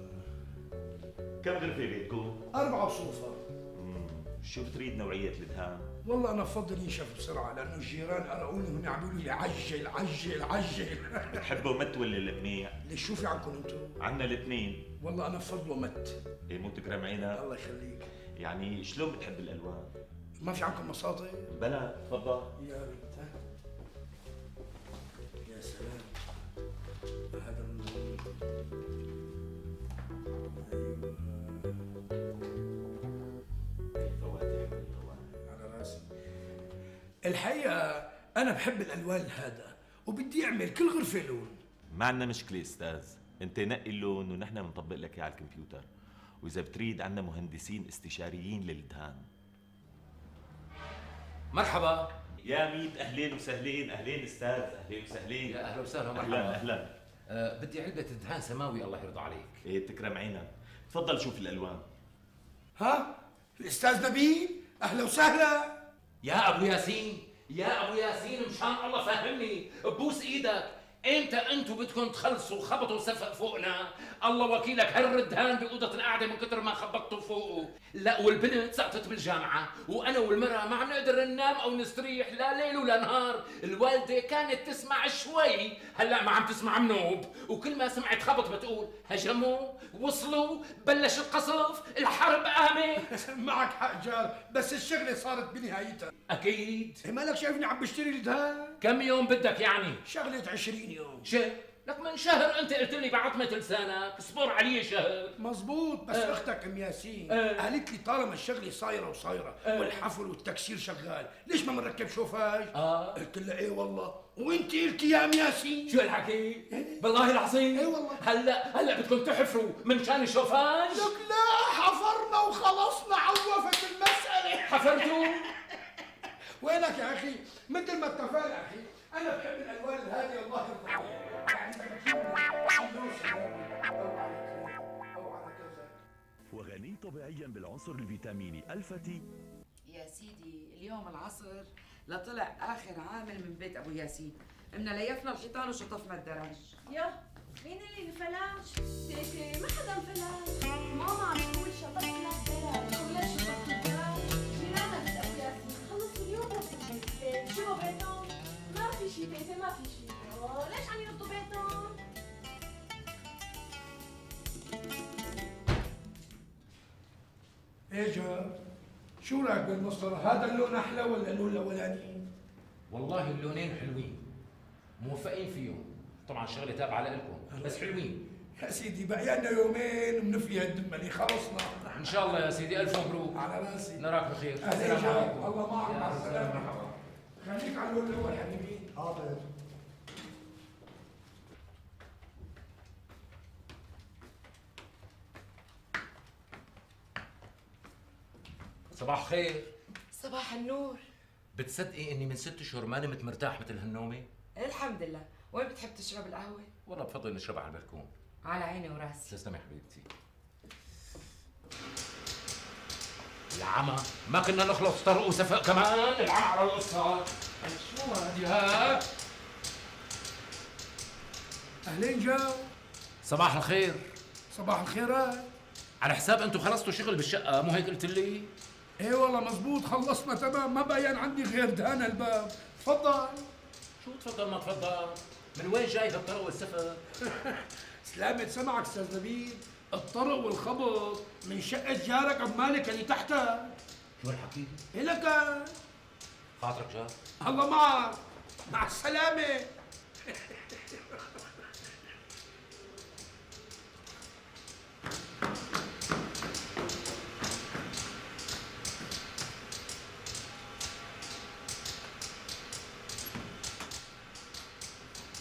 كم غرفة بيتكم؟
4 وصوفة.
شو بتريد نوعية الدهان؟
والله أنا بفضل ينشف بسرعة لأنه الجيران قرقوني وهن عملوا لي عجل عجل عجل.
بتحبوا مت ولا المنيع؟
ليش شو في عندكم أنتم؟
عنا الاثنين.
والله أنا بفضله مت.
ايه مو تكرم عينك؟
الله يخليك.
يعني شلون بتحب الألوان؟
ما في عندكم مصاطي؟
بلا تفضل.
يا ريت. يا سلام. هذا اللون. على راسي. الحقيقة أنا بحب الألوان هذا وبدي أعمل كل غرفة لون.
ما عندنا مشكلة استاذ، انت نقي اللون ونحن بنطبق لك اياه على الكمبيوتر، واذا بتريد عندنا مهندسين استشاريين للدهان.
مرحبا.
يا ميت اهلين وسهلين، اهلين استاذ، اهلين وسهلين.
يا اهلا وسهلا مرحبا.
اهلا.
بدي علبة دهان سماوي الله يرضى عليك.
ايه تكرم عينك، تفضل شوف الالوان.
ها؟ الأستاذ نبيل؟ أهلا وسهلا.
يا ابو ياسين، يا ابو ياسين مشان الله فهمني، ببوس ايدك، امتى انتم بدكم تخلصوا خبطوا سفق فوقنا؟ الله وكيلك هر الدهان بأوضة القعدة من كتر ما خبطتوا فوقه، لا والبنت سقطت بالجامعة، وأنا والمرأة ما عم نقدر ننام أو نستريح لا ليل ولا نهار، الوالدة كانت تسمع شوي، هلا ما عم تسمع منوب، وكل ما سمعت خبط بتقول هجموا، وصلوا، بلش القصف، الحرب قامت.
معك حق جار، بس الشغلة صارت بنهايتها.
أكيد.
مالك شايفني عم بشتري الدهان؟
كم يوم بدك يعني؟
شغلة 20 يوم.
لك من شهر انت قلت لي بعظمة لسانك، اصبر علي شهر.
مزبوط، بس اختك ام ياسين قالت لي طالما الشغله صايره وصايره والحفل والتكسير شغال، ليش ما بنركب شوفاج؟ قلت لها ايه والله، وانت قلتي يا ام ياسين.
شو هالحكي؟ بالله العظيم؟
ايه والله.
هلا بدكم تحفروا من شان الشوفاج؟
لك لا، حفرنا وخلصنا، عوفت المسألة.
حفرتوا؟
وينك يا اخي؟ مثل ما اتفقنا اخي، انا بحب الالوان الهاديه الله يرضى عليك.
وغني طبيعيا بالعنصر الفيتاميني الفتي.
يا سيدي اليوم العصر لطلع اخر عامل من بيت ابو ياسين، قمنا ليفنا الحيطان وشطفنا الدرج.
يا مين اللي انفلش؟ تيتي ما حدا انفلش، ماما عم تقول شطفنا الدرج، وليش شطفنا الدرج؟ جيراننا بيت ابو ياسين خلصوا اليوم بس البيت، شو بيتهم؟ ما في شي تيتي، ما في شي. ليش عم ينطوا بيتهم؟
ايه جار؟ شو رايك بالمسطرة؟ هذا اللون احلى ولا اللون الاولاني؟
والله اللونين حلوين، موفقين فيهم، طبعا الشغله تابعه لكم بس حلوين.
يا سيدي بقي لنا يومين وبنفي هالدمه خلصنا.
ان شاء الله يا سيدي، الف مبروك.
على راسي.
نراك بخير.
السلام عليكم. الله معك، مع السلامه. خليك على اللون الاول حبيبي. حاضر.
صباح الخير.
صباح النور.
بتصدقي اني من 6 اشهر ما نمت مرتاح مثل هالنومه؟
الحمد لله. وين بتحب تشرب القهوه؟
والله بفضل نشربها على البلكون.
على عيني وراسي.
تسلمي حبيبتي. العمى ما كنا نخلص طرق وسفق كمان، العمى على القصة. شو هادي هاد؟
اهلين جار.
صباح الخير.
صباح الخيرات.
على حساب انتم خلصتوا شغل بالشقة، مو هيك قلت لي؟
ايه والله مزبوط، خلصنا تمام، ما بين عندي غير دهان الباب. تفضل.
شو تفضل ما تفضل؟ من وين جاي هالطرق والسفق؟
سلامة سمعك استاذ نبيل، الطرق والخبط من شقة جارك ابو مالك اللي تحتك.
شو هالحكي؟
إلك.
خاطرك جار؟
الله معك، مع السلامة.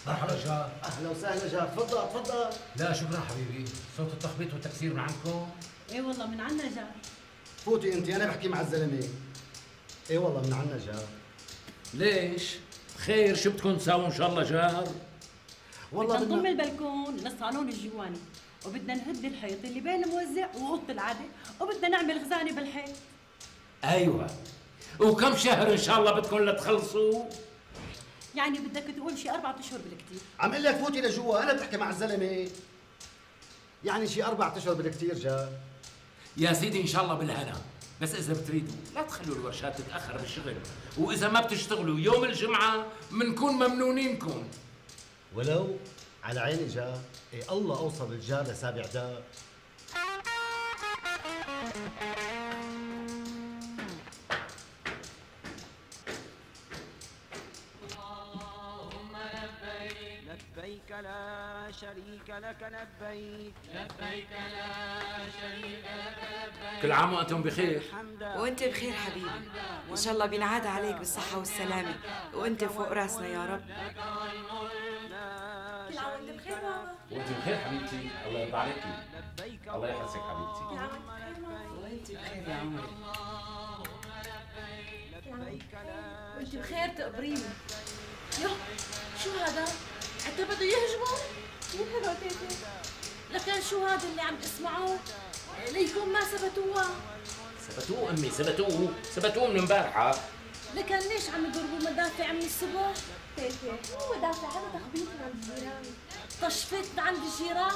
مرحبا جار.
اهلا وسهلا جار، تفضل تفضل.
لا شكرا حبيبي، صوت التخبيط والتكسير من عندكم؟
ايه والله من عنا جار.
فوتي انت، انا بحكي مع الزلمه. ايه والله من عنا جار.
ليش؟ خير، شو بدكم تساووا ان شاء الله جار؟
والله بدنا نضم البلكون للصالون الجواني، وبدنا نهد الحيط اللي بين الموزع وأوضة العادة، وبدنا نعمل خزانة بالحيط.
ايوه، وكم شهر ان شاء الله بدكم لتخلصوا؟
يعني بدك تقول شي 4 أشهر بالكثير.
عم اقول لك فوتي لجوا، انا بحكي مع الزلمه. يعني شي 4 أشهر بالكثير جار.
يا سيدي ان شاء الله بالهنا، بس اذا بتريدوا لا تخلوا الورشات تتاخر بالشغل، واذا ما بتشتغلوا يوم الجمعه بنكون ممنونينكم.
ولو على عيني جار. إيه الله اوصل الجار لسابع دار.
لبيك لا شريك لك لبيك لبيك لا شريك لك لبيك.
كل عام وانتم بخير.
وانت بخير حبيبي، ان شاء الله بينعاد عليك بالصحة والسلامة، وانت فوق راسنا يا رب.
كل عام وانت بخير بابا.
وانت بخير حبيبتي، الله يرضى عليكي. الله يحفظك حبيبتي.
كل عام وانت بخير ماما.
وانت بخير يا عمري.
وانت بخير تقبريني. يو شو هذا؟ حتى بده يهجموا؟
ينهروا تيتي.
لكن شو هذا اللي عم تسمعوه؟ ليكون ما ثبتوها.
ثبتوه امي، ثبتوه من امبارحه.
لكن ليش عم يضربوا مدافع من الصبح؟
تيتي مو مدافع، هذا تخبيط من عند الجيران.
تشفيط من عند الجيران؟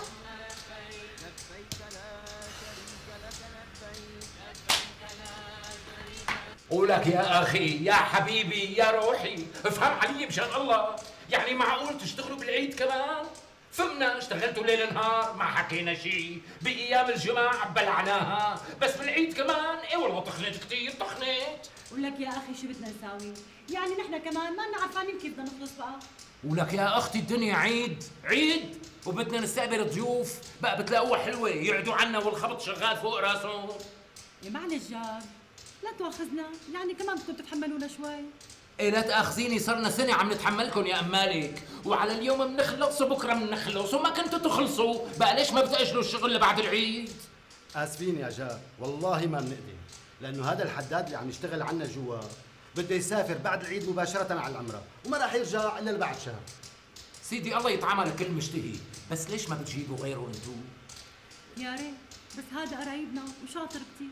قولك يا اخي، يا حبيبي، يا روحي، افهم علي مشان الله. يعني معقول تشتغلوا بالعيد كمان؟ فهمنا اشتغلتوا ليل نهار ما حكينا شيء، بايام الجمعة بلعناها، بس بالعيد كمان ايه والله طخنت كثير طخنت.
ولك يا اخي شو بدنا نساوي؟ يعني نحن كمان ما عارفين كيف بدنا نخلص بقى.
ولك يا اختي الدنيا عيد وبدنا نستقبل ضيوف، بقى بتلاقوها حلوة يقعدوا عنا والخبط شغال فوق راسهم.
يا معلش جار، لا تواخذنا، يعني كمان بدكم تتحملونا شوي.
ايه لا تاخذيني، صرنا سنة عم نتحملكم يا امالك، وعلى اليوم بنخلص وبكره بنخلص وما كنتوا تخلصوا، بقى ليش ما بتأجلوا الشغل لبعد العيد؟
اسفين يا جار، والله ما بنقدر، لانه هذا الحداد اللي عم يشتغل عنا جوا بده يسافر بعد العيد مباشرة على العمرة، وما راح يرجع الا بعد شهر.
سيدي الله يطعمنا كل مشتهي، بس ليش ما بتجيبوا غيره انتو؟
يا ريت، بس هذا قرايبنا وشاطر كثير.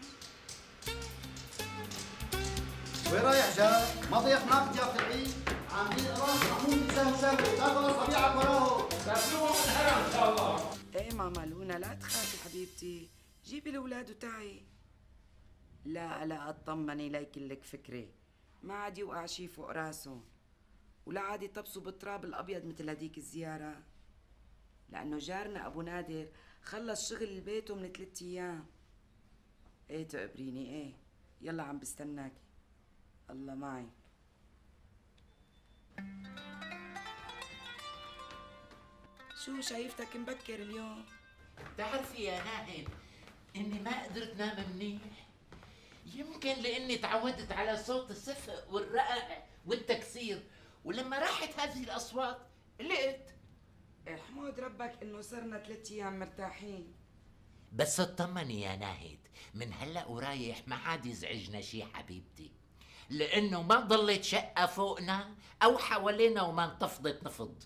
وين رايح جار؟ ما ضيفناك ضيافة العيد؟ عاملين قراص معمول بيساوي شغل، لا خلص طبيعك وراهم.
تاكلوهم من هرم ان شاء الله.
ايه ماما لونا لا تخافي حبيبتي، جيبي الاولاد وتعي. لا اطمني ليكن لك فكره، ما عاد يوقع شي فوق راسهم، ولا عاد يطبسوا بالتراب الابيض مثل هديك الزياره، لانه جارنا ابو نادر خلص شغل بيته من 3 ايام. ايه تقبريني ايه، يلا عم بستناكي. الله معي. شو شايفتك مبكر اليوم؟
بتعرفي يا نائب اني ما قدرت نام منيح، يمكن لاني تعودت على صوت الصفق والرقع والتكسير، ولما راحت هذه الاصوات قلقت.
احمد ربك انه صرنا 3 ايام مرتاحين.
بس اطمني يا ناهد، من هلا ورايح ما عاد يزعجنا شي حبيبتي، لانه ما ضلت شقه فوقنا او حوالينا وما انتفضت نفض.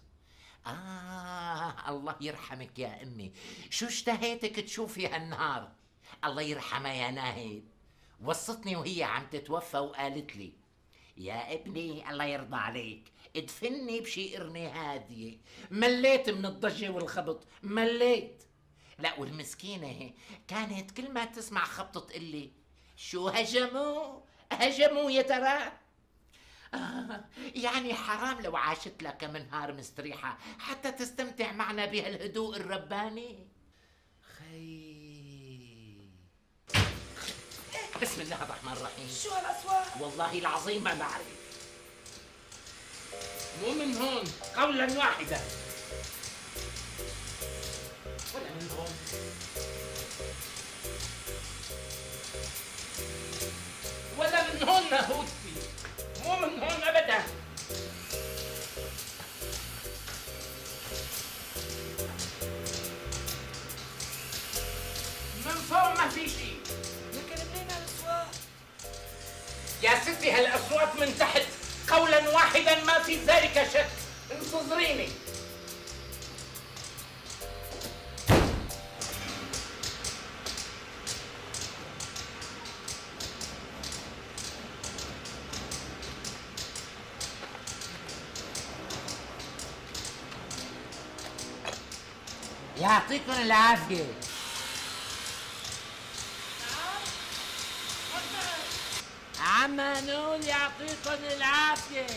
الله يرحمك يا امي، شو اشتهيتك تشوفي هالنهار. الله يرحمها يا ناهد، وصتني وهي عم تتوفى وقالت لي يا ابني الله يرضى عليك ادفني بشي قرنة هادية. مليت من الضجة والخبط، مليت. لا والمسكينة كانت كل ما تسمع خبطة تقلي شو هجموا يا ترى. يعني حرام لو عاشت لك كم نهار مستريحة حتى تستمتع معنا بهالهدوء الرباني. بسم الله الرحمن الرحيم.
شو هالاصوات؟
والله العظيم ما بعرف. مو من هون قولا واحدا، ولا من هون. ولا من هون ناهوتي، مو من هون ابدا. واحدا ما في ذلك شك. انتظريني. يعطيكم العافية. عم نقول يعطيكم العافية.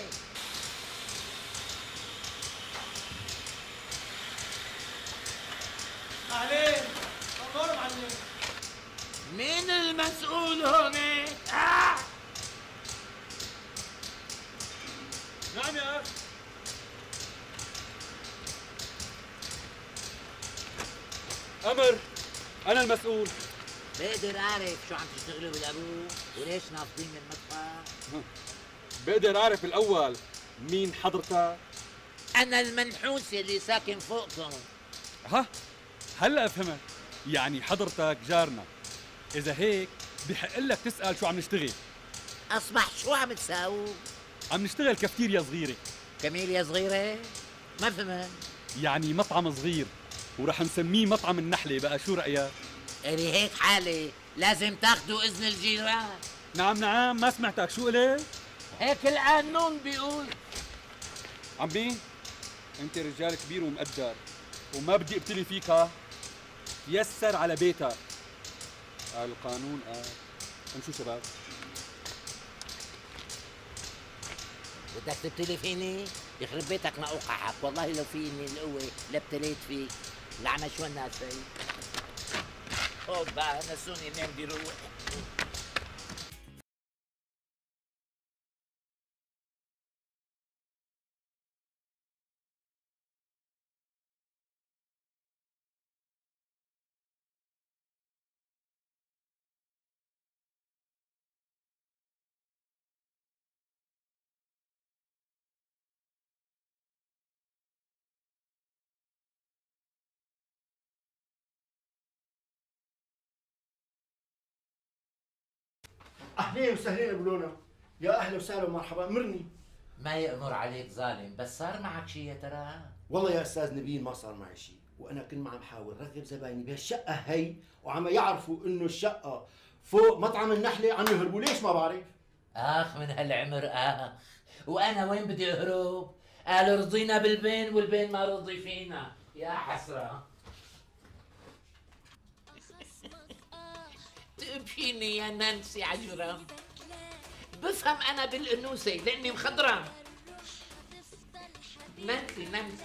معلم دكتور معلم.
مين المسؤول هون؟
نعم يا أخي. أمر، أنا المسؤول.
بقدر أعرف شو عم تشتغلوا بالأبو وليش نافضين من المدفع؟
بقدر أعرف الأول مين حضرتك؟
أنا المنحوس اللي ساكن فوقكم.
ها؟ هلا فهمت، يعني حضرتك جارنا. إذا هيك بحق لك تسأل شو عم نشتغل.
أصبح شو عم تساووا؟
عم نشتغل كافتيريا صغيرة.
كميليا صغيرة؟ ما فهمت.
يعني مطعم صغير ورح نسميه مطعم النحلة، بقى شو رأيك؟
إلي هيك حالة لازم تاخدوا إذن الجيران.
نعم ما سمعتك، شو قلت؟
هيك القانون بيقول.
عمي انت رجال كبير ومقدر وما بدي ابتلي فيك، ها؟ يسر على بيتك. القانون قال. امشوا شباب.
بدك تبتلي فيني؟ يخرب بيتك ما اوقعك، والله لو فيني القوة لابتليت فيك. العمى شو الناس هي؟ اوبا نسوني نام بدي روح.
اهلين وسهلين بلونا. يا اهلا وسهلا ومرحبا. امرني.
ما يأمر عليك ظالم، بس صار معك شيء يا ترى؟
والله يا استاذ نبيل ما صار معي شيء، وانا كل ما عم حاول رغب زبايني بهالشقه هي وعم يعرفوا انه الشقه فوق مطعم النحله عم يهربوا. ليش ما بعرف؟
اخ من هالعمر اخ، وانا وين بدي اهرب؟ قالوا رضينا بالبين والبين ما رضي فينا، يا حسره. تبكيني يا نانسي عجرم. بفهم انا بالانوثه لاني مخضرم. نانسي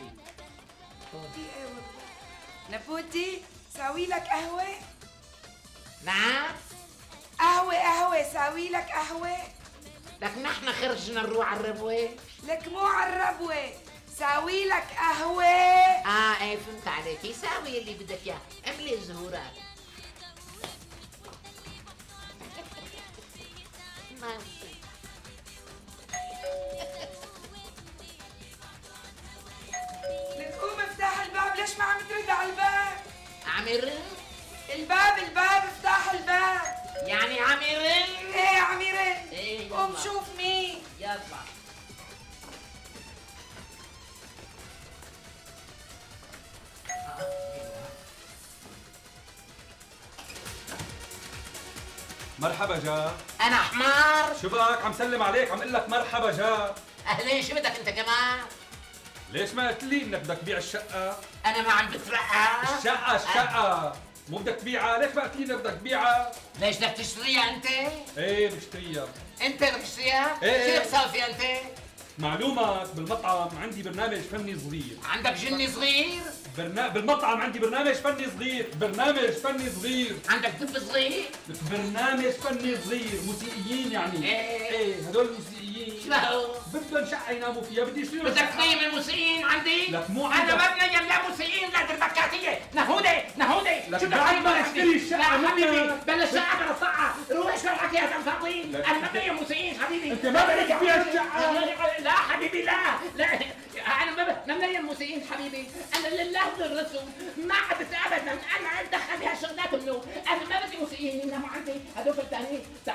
نبوتي ساوي لك قهوه؟
نعم
قهوه ساوي لك قهوه؟
لك نحن خرجنا نروح على الربوه.
لك مو على الربوه، ساوي لك قهوه.
ايه فهمت عليكي، ساوي اللي بدك اياه، املي زهورات.
لك قوم افتح الباب، ليش ما عم ترد على الباب؟
عم يرن؟
الباب افتح الباب.
يعني عم يرن؟
ايه عم يرن.
ايه
قوم شوف مين.
يلا.
مرحبا جار.
انا حمار.
شو بك؟ عم سلم عليك، عم اقول لك مرحبا جار.
اهلين، شو بدك انت كمان؟
ليش ما قلت لي انك بدك تبيع الشقه؟
انا ما عم بترقى.
الشقه مو بدك تبيعها، ليش ما قلت لي انك بدك تبيعها؟
ليش بدك تشتريها انت؟
ايه بشتريها.
انت بدك تشتريها؟
ايه.
شو صار فيها انت؟
معلومك بالمطعم عندي برنامج فني صغير.
عندك جني صغير؟
بالمطعم عندي برنامج فني صغير.
عندك دب صغير؟
برنامج فني صغير، موسيقيين يعني. ايه هدول الموسيقيين
شو؟
بدهم شقه يناموا فيها، بدي يصيروا
بدك تنيم الموسيقيين عندي؟
لك مو
انا
عندك.
ما بنيم لا موسيقيين لا دربكاتيه، نهودي
لك
شو
بعد ما اشتري الشقه
لا حبيبي
منك.
بلا شقه بلا صقعه، روح شو الحكي يا فاضيين، انا ما بنيم موسيقيين حبيبي.
انت ما بدك تبيع الشقه.
لا حبيبي لا انا ما بنيم موسيقيين حبيبي، انا لله بالرسول ما عبت ابدا، انا دخل بهالشغلات منو، انا ما بدي موسيقيين يناموا عندي، هذول الثانيين